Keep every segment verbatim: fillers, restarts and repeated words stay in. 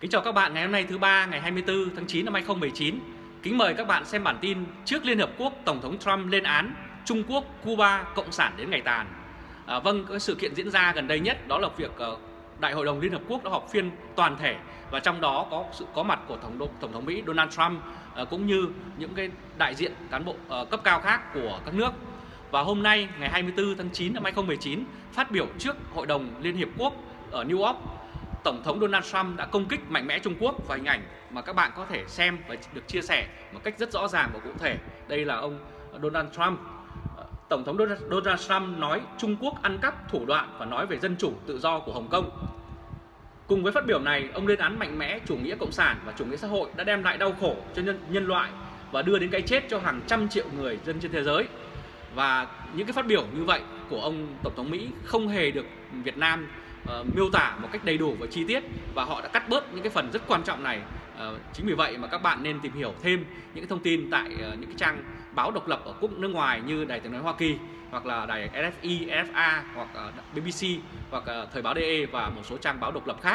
Kính chào các bạn ngày hôm nay thứ ba ngày hai mươi tư tháng chín năm hai nghìn không trăm mười chín. Kính mời các bạn xem bản tin trước Liên Hợp Quốc Tổng thống Trump lên án Trung Quốc, Cuba cộng sản đến ngày tàn. À, vâng, cái sự kiện diễn ra gần đây nhất đó là việc uh, Đại hội đồng Liên Hợp Quốc đã họp phiên toàn thể và trong đó có sự có mặt của Tổng, Tổng thống Mỹ Donald Trump uh, cũng như những cái đại diện cán bộ uh, cấp cao khác của các nước. Và hôm nay ngày hai mươi tư tháng chín năm hai nghìn không trăm mười chín, phát biểu trước Hội đồng Liên Hiệp Quốc ở New York, Tổng thống Donald Trump đã công kích mạnh mẽ Trung Quốc và hình ảnh mà các bạn có thể xem và được chia sẻ một cách rất rõ ràng và cụ thể. Đây là ông Donald Trump. Tổng thống Donald Trump nói Trung Quốc ăn cắp thủ đoạn và nói về dân chủ tự do của Hồng Kông. Cùng với phát biểu này, ông lên án mạnh mẽ chủ nghĩa cộng sản và chủ nghĩa xã hội đã đem lại đau khổ cho nhân, nhân loại và đưa đến cái chết cho hàng trăm triệu người dân trên thế giới. Và những cái phát biểu như vậy của ông Tổng thống Mỹ không hề được Việt Nam uh, miêu tả một cách đầy đủ và chi tiết, và họ đã cắt bớt những cái phần rất quan trọng này. Uh, chính vì vậy mà các bạn nên tìm hiểu thêm những cái thông tin tại uh, những cái trang báo độc lập ở quốc nước ngoài như Đài Tiếng nói Hoa Kỳ, hoặc là đài ép ép i, ép ép a, hoặc uh, bê bê xê, hoặc uh, Thời báo đê e và một số trang báo độc lập khác.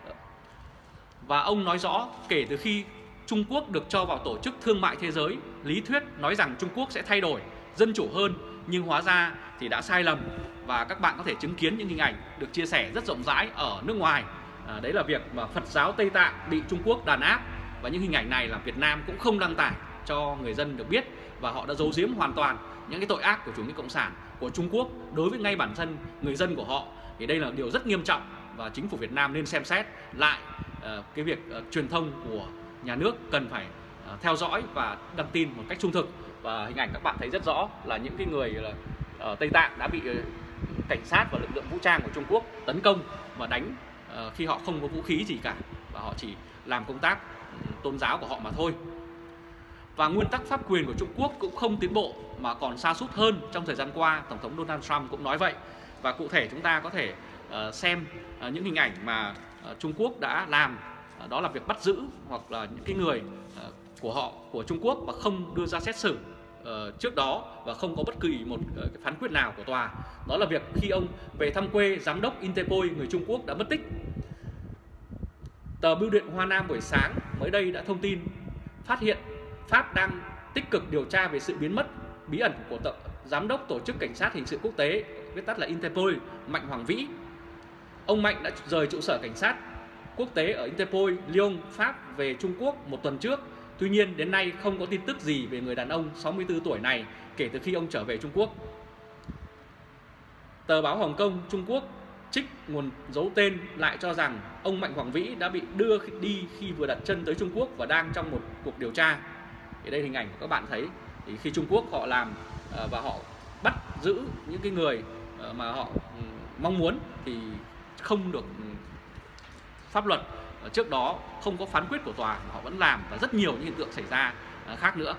Và ông nói rõ kể từ khi Trung Quốc được cho vào Tổ chức Thương mại Thế giới, lý thuyết nói rằng Trung Quốc sẽ thay đổi, dân chủ hơn, nhưng hóa ra thì đã sai lầm. Và các bạn có thể chứng kiến những hình ảnh được chia sẻ rất rộng rãi ở nước ngoài. À, đấy là việc mà Phật giáo Tây Tạng bị Trung Quốc đàn áp, và những hình ảnh này là Việt Nam cũng không đăng tải cho người dân được biết, và họ đã giấu giếm hoàn toàn những cái tội ác của chủ nghĩa cộng sản của Trung Quốc đối với ngay bản thân người dân của họ. Thì đây là điều rất nghiêm trọng và chính phủ Việt Nam nên xem xét lại uh, cái việc uh, truyền thông của nhà nước cần phải uh, theo dõi và đăng tin một cách trung thực. Và hình ảnh các bạn thấy rất rõ là những cái người ở Tây Tạng đã bị cảnh sát và lực lượng vũ trang của Trung Quốc tấn công và đánh khi họ không có vũ khí gì cả, và họ chỉ làm công tác tôn giáo của họ mà thôi. Và nguyên tắc pháp quyền của Trung Quốc cũng không tiến bộ mà còn sa sút hơn trong thời gian qua. Tổng thống Donald Trump cũng nói vậy. Và cụ thể chúng ta có thể xem những hình ảnh mà Trung Quốc đã làm, đó là việc bắt giữ hoặc là những cái người của họ, của Trung Quốc, và không đưa ra xét xử uh, trước đó, và không có bất kỳ một uh, cái phán quyết nào của tòa. Đó là việc khi ông về thăm quê giám đốc Interpol người Trung Quốc đã mất tích. Tờ Bưu điện Hoa Nam buổi sáng mới đây đã thông tin phát hiện Pháp đang tích cực điều tra về sự biến mất bí ẩn của tờ, giám đốc Tổ chức Cảnh sát Hình sự Quốc tế, viết tắt là Interpol, Mạnh Hoàng Vĩ. Ông Mạnh đã rời trụ sở cảnh sát quốc tế ở Interpol Lyon, Pháp về Trung Quốc một tuần trước. Tuy nhiên đến nay không có tin tức gì về người đàn ông sáu mươi tư tuổi này kể từ khi ông trở về Trung Quốc. Tờ báo Hồng Kông Trung Quốc trích nguồn giấu tên lại cho rằng ông Mạnh Hoàng Vĩ đã bị đưa đi khi vừa đặt chân tới Trung Quốc và đang trong một cuộc điều tra. Thì đây hình ảnh của các bạn thấy, thì khi Trung Quốc họ làm và họ bắt giữ những cái người mà họ mong muốn thì không được pháp luật trước đó, không có phán quyết của tòa, họ vẫn làm, và rất nhiều những hiện tượng xảy ra khác nữa.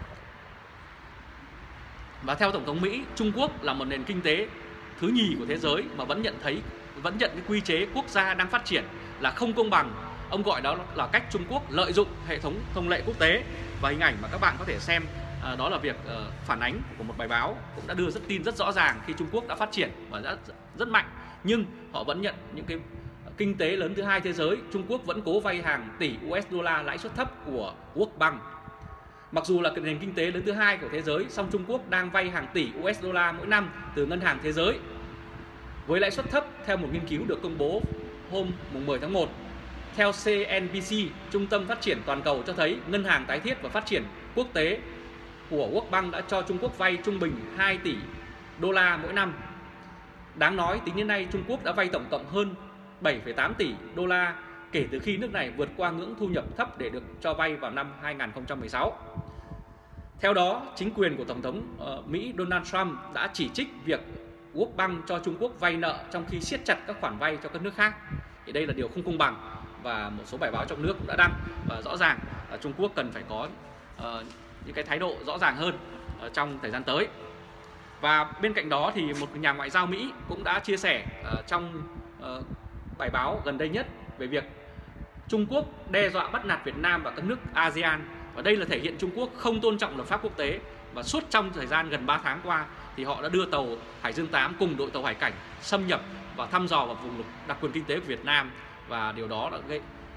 Và theo Tổng thống Mỹ, Trung Quốc là một nền kinh tế thứ nhì của thế giới mà vẫn nhận thấy vẫn nhận cái quy chế quốc gia đang phát triển là không công bằng. Ông gọi đó là cách Trung Quốc lợi dụng hệ thống thông lệ quốc tế. Và hình ảnh mà các bạn có thể xem đó là việc phản ánh của một bài báo cũng đã đưa rất tin rất rõ ràng khi Trung Quốc đã phát triển và rất rất mạnh, nhưng họ vẫn nhận những cái kinh tế lớn thứ hai thế giới. Trung Quốc vẫn cố vay hàng tỷ u ét đô la lãi suất thấp của World Bank. Mặc dù là nền kinh tế lớn thứ hai của thế giới, song Trung Quốc đang vay hàng tỷ u ét đô la mỗi năm từ ngân hàng thế giới với lãi suất thấp, theo một nghiên cứu được công bố hôm mười tháng một. Theo xê en bê xê, Trung tâm Phát triển Toàn cầu cho thấy Ngân hàng Tái thiết và Phát triển Quốc tế của World Bank đã cho Trung Quốc vay trung bình hai tỷ đô la mỗi năm. Đáng nói, tính đến nay Trung Quốc đã vay tổng cộng hơn bảy phẩy tám tỷ đô la kể từ khi nước này vượt qua ngưỡng thu nhập thấp để được cho vay vào năm hai nghìn không trăm mười sáu. Theo đó, chính quyền của Tổng thống uh, Mỹ Donald Trump đã chỉ trích việc World Bank cho Trung Quốc vay nợ trong khi siết chặt các khoản vay cho các nước khác. Thì đây là điều không công bằng, và một số bài báo trong nước cũng đã đăng, và rõ ràng là Trung Quốc cần phải có uh, những cái thái độ rõ ràng hơn uh, trong thời gian tới. Và bên cạnh đó thì một nhà ngoại giao Mỹ cũng đã chia sẻ uh, trong uh, bài báo gần đây nhất về việc Trung Quốc đe dọa bắt nạt Việt Nam và các nước a sê an. Và đây là thể hiện Trung Quốc không tôn trọng luật pháp quốc tế. Và suốt trong thời gian gần ba tháng qua thì họ đã đưa tàu Hải Dương tám cùng đội tàu hải cảnh xâm nhập và thăm dò vào vùng đặc quyền kinh tế của Việt Nam. Và điều đó đã gây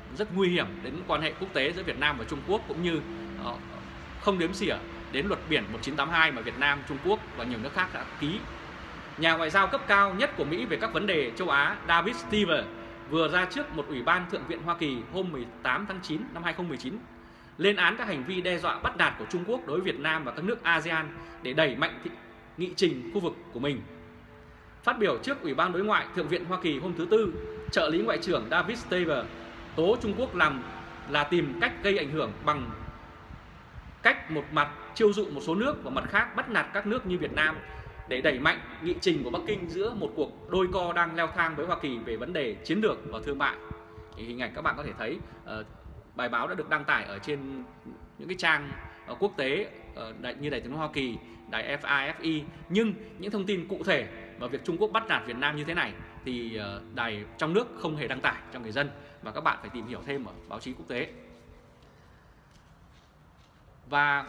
rất nguy hiểm đến quan hệ quốc tế giữa Việt Nam và Trung Quốc, cũng như uh, không đếm xỉa đến luật biển một nghìn chín trăm tám mươi hai mà Việt Nam, Trung Quốc và nhiều nước khác đã ký. Nhà ngoại giao cấp cao nhất của Mỹ về các vấn đề châu Á David Stevens vừa ra trước một ủy ban Thượng viện Hoa Kỳ hôm mười tám tháng chín năm hai nghìn không trăm mười chín lên án các hành vi đe dọa bắt nạt của Trung Quốc đối với Việt Nam và các nước a sê an để đẩy mạnh thị, nghị trình khu vực của mình. Phát biểu trước Ủy ban Đối ngoại Thượng viện Hoa Kỳ hôm thứ Tư, trợ lý Ngoại trưởng David Stevens tố Trung Quốc làm là tìm cách gây ảnh hưởng bằng cách một mặt chiêu dụ một số nước và mặt khác bắt nạt các nước như Việt Nam để đẩy mạnh nghị trình của Bắc Kinh giữa một cuộc đôi co đang leo thang với Hoa Kỳ về vấn đề chiến lược và thương mại. Thì hình ảnh các bạn có thể thấy uh, bài báo đã được đăng tải ở trên những cái trang uh, quốc tế uh, đại, như Đài Tiếng nói Hoa Kỳ, đài ép i ép i, nhưng những thông tin cụ thể và việc Trung Quốc bắt nạt Việt Nam như thế này thì uh, đài trong nước không hề đăng tải cho người dân, và các bạn phải tìm hiểu thêm ở báo chí quốc tế. Và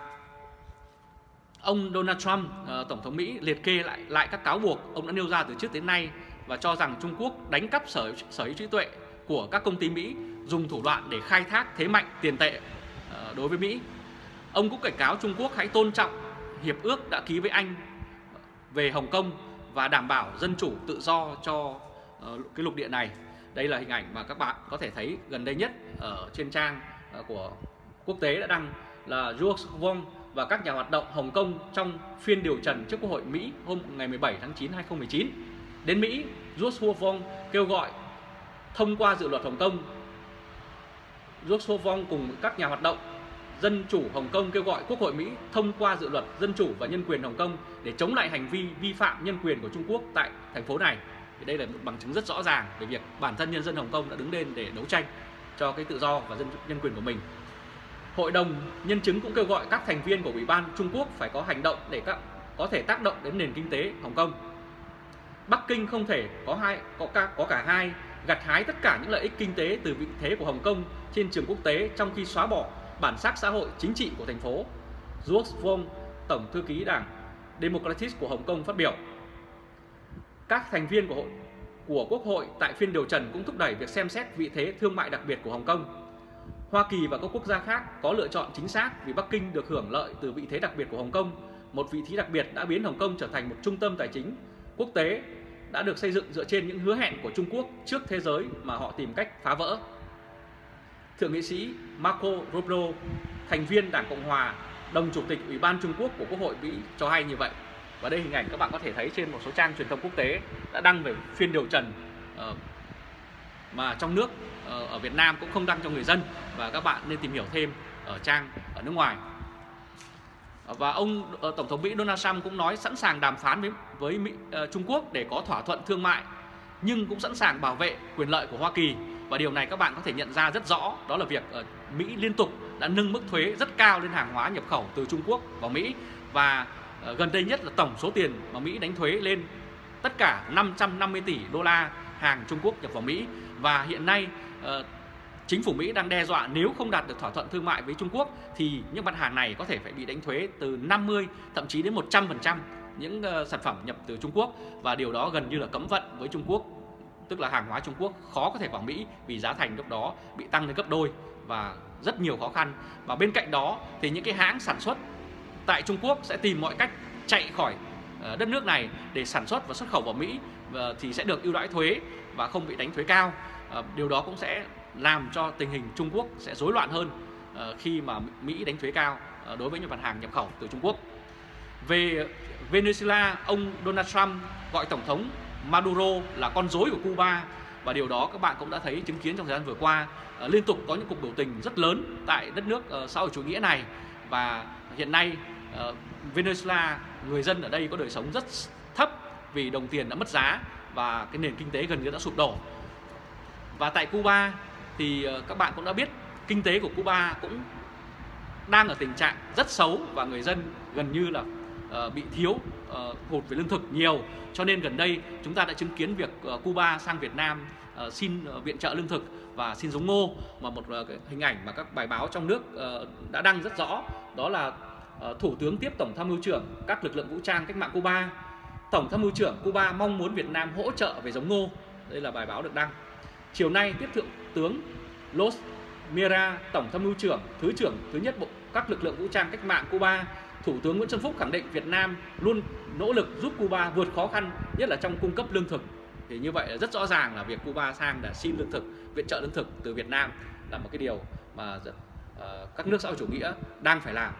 ông Donald Trump, uh, Tổng thống Mỹ, liệt kê lại lại các cáo buộc ông đã nêu ra từ trước đến nay và cho rằng Trung Quốc đánh cắp sở, sở hữu trí tuệ của các công ty Mỹ, dùng thủ đoạn để khai thác thế mạnh tiền tệ uh, đối với Mỹ. Ông cũng cảnh cáo Trung Quốc hãy tôn trọng hiệp ước đã ký với Anh về Hồng Kông và đảm bảo dân chủ tự do cho uh, cái lục địa này. Đây là hình ảnh mà các bạn có thể thấy gần đây nhất ở trên trang uh, của quốc tế đã đăng, là George Wong và các nhà hoạt động Hồng Kông trong phiên điều trần trước Quốc hội Mỹ hôm ngày mười bảy tháng chín năm hai nghìn không trăm mười chín. Đến Mỹ, George Wong kêu gọi thông qua dự luật Hồng Kông. George Wong cùng các nhà hoạt động dân chủ Hồng Kông kêu gọi Quốc hội Mỹ thông qua dự luật dân chủ và nhân quyền Hồng Kông để chống lại hành vi vi phạm nhân quyền của Trung Quốc tại thành phố này. Thì đây là một bằng chứng rất rõ ràng về việc bản thân nhân dân Hồng Kông đã đứng lên để đấu tranh cho cái tự do và dân nhân quyền của mình. Hội đồng nhân chứng cũng kêu gọi các thành viên của Ủy ban Trung Quốc phải có hành động để các có thể tác động đến nền kinh tế Hồng Kông. Bắc Kinh không thể có hai có cả, có cả hai gặt hái tất cả những lợi ích kinh tế từ vị thế của Hồng Kông trên trường quốc tế trong khi xóa bỏ bản sắc xã hội chính trị của thành phố. George Wong, Tổng thư ký Đảng Democratic của Hồng Kông phát biểu. Các thành viên của hội, của Quốc hội tại phiên điều trần cũng thúc đẩy việc xem xét vị thế thương mại đặc biệt của Hồng Kông. Hoa Kỳ và các quốc gia khác có lựa chọn chính xác vì Bắc Kinh được hưởng lợi từ vị thế đặc biệt của Hồng Kông. Một vị thế đặc biệt đã biến Hồng Kông trở thành một trung tâm tài chính quốc tế đã được xây dựng dựa trên những hứa hẹn của Trung Quốc trước thế giới mà họ tìm cách phá vỡ. Thượng nghị sĩ Marco Rubio, thành viên Đảng Cộng Hòa, đồng chủ tịch Ủy ban Trung Quốc của Quốc hội Mỹ cho hay như vậy. Và đây hình ảnh các bạn có thể thấy trên một số trang truyền thông quốc tế đã đăng về phiên điều trần uh, mà trong nước, uh, ở Việt Nam cũng không đăng cho người dân, và các bạn nên tìm hiểu thêm ở trang ở nước ngoài. Và ông uh, Tổng thống Mỹ Donald Trump cũng nói sẵn sàng đàm phán với, với Mỹ, uh, Trung Quốc để có thỏa thuận thương mại, nhưng cũng sẵn sàng bảo vệ quyền lợi của Hoa Kỳ. Và điều này các bạn có thể nhận ra rất rõ, đó là việc uh, Mỹ liên tục đã nâng mức thuế rất cao lên hàng hóa nhập khẩu từ Trung Quốc vào Mỹ. Và uh, gần đây nhất là tổng số tiền mà Mỹ đánh thuế lên tất cả năm trăm năm mươi tỷ đô la hàng Trung Quốc nhập vào Mỹ. Và hiện nay uh, chính phủ Mỹ đang đe dọa nếu không đạt được thỏa thuận thương mại với Trung Quốc thì những mặt hàng này có thể phải bị đánh thuế từ năm mươi thậm chí đến một trăm phần trăm những uh, sản phẩm nhập từ Trung Quốc. Và điều đó gần như là cấm vận với Trung Quốc, tức là hàng hóa Trung Quốc khó có thể vào Mỹ vì giá thành lúc đó bị tăng lên gấp đôi và rất nhiều khó khăn. Và bên cạnh đó thì những cái hãng sản xuất tại Trung Quốc sẽ tìm mọi cách chạy khỏi uh, đất nước này để sản xuất và xuất khẩu vào Mỹ, uh, thì sẽ được ưu đãi thuế và không bị đánh thuế cao. Uh, điều đó cũng sẽ làm cho tình hình Trung Quốc sẽ rối loạn hơn uh, khi mà Mỹ đánh thuế cao uh, đối với những mặt hàng nhập khẩu từ Trung Quốc. Về Venezuela, ông Donald Trump gọi Tổng thống Maduro là con rối của Cuba, và điều đó các bạn cũng đã thấy chứng kiến trong thời gian vừa qua. Uh, liên tục có những cuộc biểu tình rất lớn tại đất nước uh, xã hội chủ nghĩa này, và hiện nay uh, Venezuela, người dân ở đây có đời sống rất thấp vì đồng tiền đã mất giá và cái nền kinh tế gần như đã sụp đổ. Và tại Cuba thì uh, các bạn cũng đã biết kinh tế của Cuba cũng đang ở tình trạng rất xấu và người dân gần như là uh, bị thiếu uh, hụt về lương thực nhiều. Cho nên gần đây chúng ta đã chứng kiến việc uh, Cuba sang Việt Nam uh, xin uh, viện trợ lương thực và xin giống ngô, mà một uh, cái hình ảnh mà các bài báo trong nước uh, đã đăng rất rõ, đó là uh, Thủ tướng tiếp Tổng tham mưu trưởng các lực lượng vũ trang cách mạng Cuba. Tổng tham mưu trưởng Cuba mong muốn Việt Nam hỗ trợ về giống ngô. Đây là bài báo được đăng. Chiều nay tiếp Thượng tướng Los Mira, Tổng tham mưu trưởng, Thứ trưởng thứ nhất Bộ các lực lượng vũ trang cách mạng Cuba, Thủ tướng Nguyễn Xuân Phúc khẳng định Việt Nam luôn nỗ lực giúp Cuba vượt khó khăn, nhất là trong cung cấp lương thực. Thì như vậy là rất rõ ràng là việc Cuba sang đã xin lương thực, viện trợ lương thực từ Việt Nam là một cái điều mà uh, các nước xã hội chủ nghĩa đang phải làm.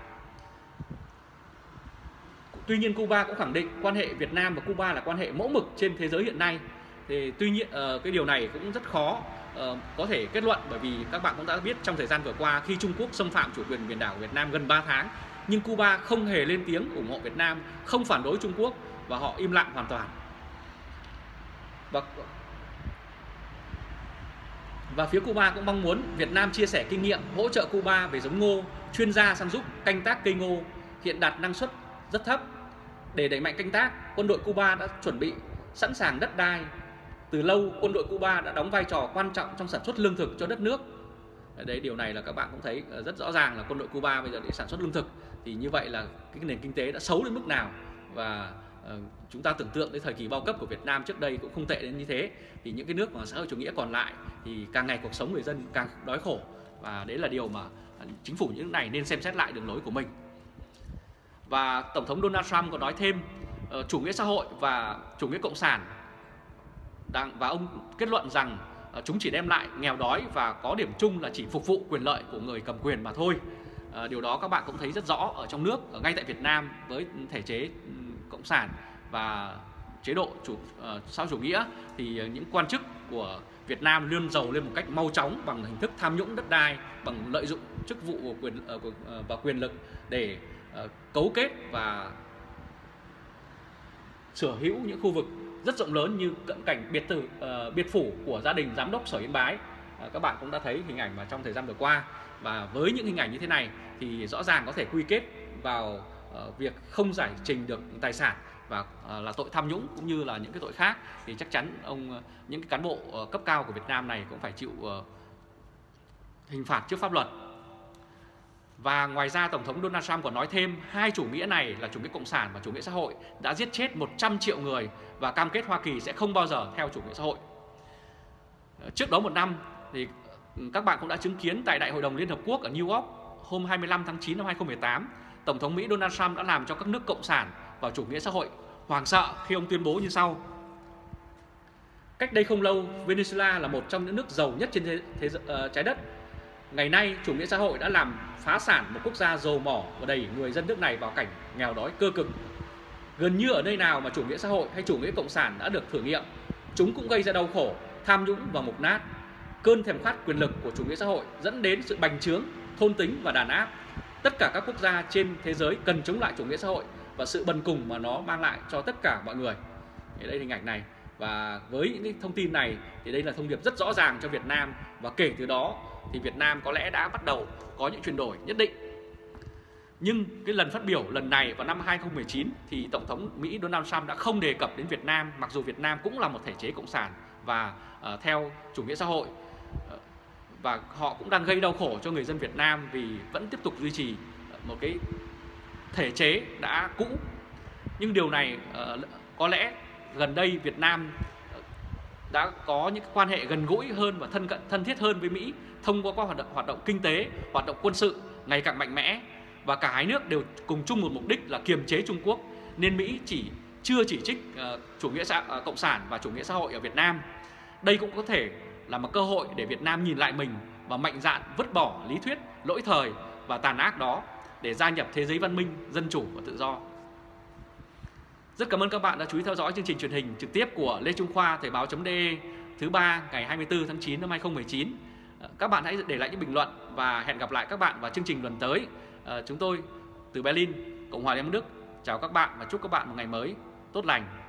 Tuy nhiên Cuba cũng khẳng định quan hệ Việt Nam và Cuba là quan hệ mẫu mực trên thế giới hiện nay. Thì tuy nhiên uh, cái điều này cũng rất khó uh, có thể kết luận, bởi vì các bạn cũng đã biết trong thời gian vừa qua khi Trung Quốc xâm phạm chủ quyền biển đảo của Việt Nam gần ba tháng, nhưng Cuba không hề lên tiếng ủng hộ Việt Nam, không phản đối Trung Quốc và họ im lặng hoàn toàn. Và, và phía Cuba cũng mong muốn Việt Nam chia sẻ kinh nghiệm, hỗ trợ Cuba về giống ngô, chuyên gia săn giúp canh tác cây ngô hiện đạt năng suất rất thấp. Để đẩy mạnh canh tác, quân đội Cuba đã chuẩn bị sẵn sàng đất đai. Từ lâu, quân đội Cuba đã đóng vai trò quan trọng trong sản xuất lương thực cho đất nước. Đấy, điều này là các bạn cũng thấy rất rõ ràng là quân đội Cuba bây giờ để sản xuất lương thực thì như vậy là cái nền kinh tế đã xấu đến mức nào, và uh, chúng ta tưởng tượng đến thời kỳ bao cấp của Việt Nam trước đây cũng không tệ đến như thế. Thì những cái nước mà xã hội chủ nghĩa còn lại thì càng ngày cuộc sống người dân càng đói khổ, và đấy là điều mà chính phủ những nước này nên xem xét lại đường lối của mình. Và Tổng thống Donald Trump còn nói thêm uh, chủ nghĩa xã hội và chủ nghĩa cộng sản đang, và ông kết luận rằng uh, chúng chỉ đem lại nghèo đói và có điểm chung là chỉ phục vụ quyền lợi của người cầm quyền mà thôi. Uh, điều đó các bạn cũng thấy rất rõ ở trong nước, ở ngay tại Việt Nam với thể chế um, cộng sản và chế độ chủ uh, xã hội chủ nghĩa thì uh, những quan chức của Việt Nam luôn giàu lên một cách mau chóng bằng hình thức tham nhũng đất đai, bằng lợi dụng chức vụ quyền uh, và quyền lực để uh, cấu kết và sở hữu những khu vực rất rộng lớn như cận cảnh biệt tử uh, biệt phủ của gia đình giám đốc Sở Yên Bái. Uh, các bạn cũng đã thấy hình ảnh mà trong thời gian vừa qua, và với những hình ảnh như thế này thì rõ ràng có thể quy kết vào uh, việc không giải trình được tài sản và uh, là tội tham nhũng cũng như là những cái tội khác, thì chắc chắn ông uh, những cái cán bộ uh, cấp cao của Việt Nam này cũng phải chịu uh, hình phạt trước pháp luật. Và ngoài ra Tổng thống Donald Trump còn nói thêm hai chủ nghĩa này là chủ nghĩa cộng sản và chủ nghĩa xã hội đã giết chết một trăm triệu người và cam kết Hoa Kỳ sẽ không bao giờ theo chủ nghĩa xã hội. Trước đó một năm thì các bạn cũng đã chứng kiến tại Đại hội đồng Liên Hợp Quốc ở New York hôm hai mươi lăm tháng chín năm hai nghìn không trăm mười tám, Tổng thống Mỹ Donald Trump đã làm cho các nước cộng sản và chủ nghĩa xã hội hoảng sợ khi ông tuyên bố như sau: cách đây không lâu, Venezuela là một trong những nước giàu nhất trên thế, thế, uh, trái đất. Ngày nay, chủ nghĩa xã hội đã làm phá sản một quốc gia giàu mỏ và đẩy người dân nước này vào cảnh nghèo đói cơ cực. Gần như ở nơi nào mà chủ nghĩa xã hội hay chủ nghĩa cộng sản đã được thử nghiệm, chúng cũng gây ra đau khổ, tham nhũng và mục nát. Cơn thèm khát quyền lực của chủ nghĩa xã hội dẫn đến sự bành trướng, thôn tính và đàn áp. Tất cả các quốc gia trên thế giới cần chống lại chủ nghĩa xã hội và sự bần cùng mà nó mang lại cho tất cả mọi người. Đây là hình ảnh này. Và với những thông tin này thì đây là thông điệp rất rõ ràng cho Việt Nam, và kể từ đó thì Việt Nam có lẽ đã bắt đầu có những chuyển đổi nhất định. Nhưng cái lần phát biểu lần này vào năm hai nghìn không trăm mười chín thì Tổng thống Mỹ Donald Trump đã không đề cập đến Việt Nam, mặc dù Việt Nam cũng là một thể chế cộng sản và uh, theo chủ nghĩa xã hội, uh, và họ cũng đang gây đau khổ cho người dân Việt Nam vì vẫn tiếp tục duy trì một cái thể chế đã cũ. Nhưng điều này uh, có lẽ gần đây Việt Nam đã có những quan hệ gần gũi hơn và thân cận thân thiết hơn với Mỹ thông qua các hoạt động hoạt động kinh tế, hoạt động quân sự ngày càng mạnh mẽ, và cả hai nước đều cùng chung một mục đích là kiềm chế Trung Quốc, nên Mỹ chỉ chưa chỉ trích uh, chủ nghĩa xã, uh, cộng sản và chủ nghĩa xã hội ở Việt Nam. Đây cũng có thể là một cơ hội để Việt Nam nhìn lại mình và mạnh dạn vứt bỏ lý thuyết lỗi thời và tàn ác đó để gia nhập thế giới văn minh, dân chủ và tự do. Rất cảm ơn các bạn đã chú ý theo dõi chương trình truyền hình trực tiếp của Lê Trung Khoa Thời báo.de thứ ba ngày hai mươi tư tháng chín năm hai nghìn không trăm mười chín. Các bạn hãy để lại những bình luận và hẹn gặp lại các bạn vào chương trình lần tới. Chúng tôi từ Berlin, Cộng hòa Liên bang Đức chào các bạn và chúc các bạn một ngày mới tốt lành.